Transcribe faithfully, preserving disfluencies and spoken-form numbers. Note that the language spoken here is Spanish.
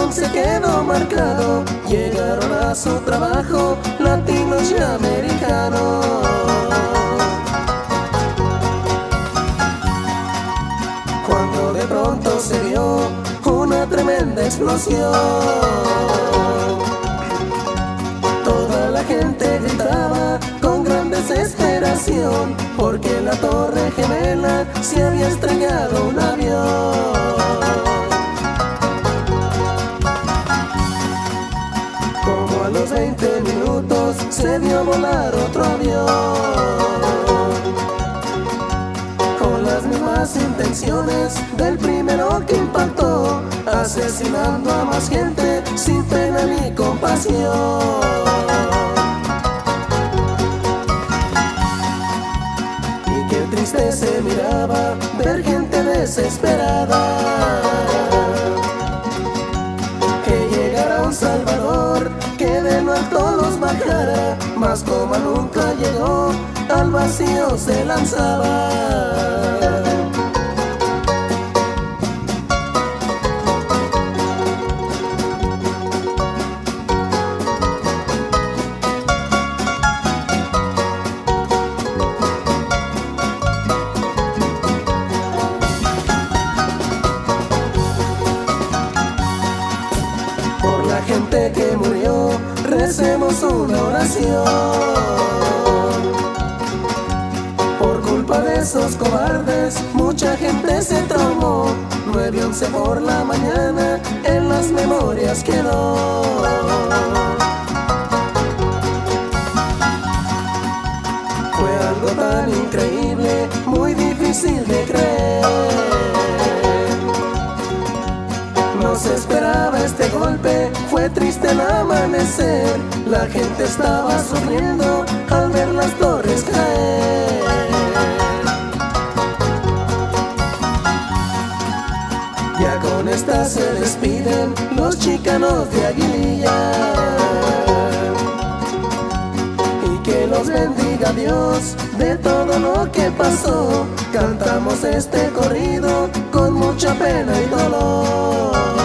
corazón se quedó marcado. Llegaron a su trabajo latinos y americanos. Cuando de pronto se dio una tremenda explosión, toda la gente gritaba con gran desesperación, porque en la Torre Gemela se había estrellado un avión. Como a los veinte minutos se vio volar otro avión, con las mismas intenciones del primero que impactó, asesinando a más gente sin pena ni compasión. Y qué triste se miraba ver gente desesperada, que llegara un Salvador, que de lo alto los bajara, mas como nunca llegó, al vacío se lanzaba. Por la gente que murió, recemos una oración. Por culpa de esos cobardes, mucha gente se traumó. nueve once por la mañana, en las memorias quedó. Fue algo tan increíble, muy difícil de creer. No se esperaba este golpe, fue triste el amanecer. La gente estaba sufriendo al ver las torres caer. Ya con esta se despiden los chicanos de Aguililla. Y que los bendiga Dios de todo lo que pasó. Cantamos este corrido con mucha pena y dolor.